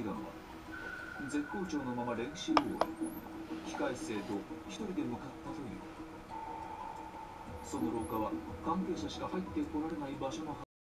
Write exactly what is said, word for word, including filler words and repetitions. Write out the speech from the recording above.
ガンは絶好調のまま練習を終え、控室へと一人で向かったという。その廊下は関係者しか入ってこられない場所のは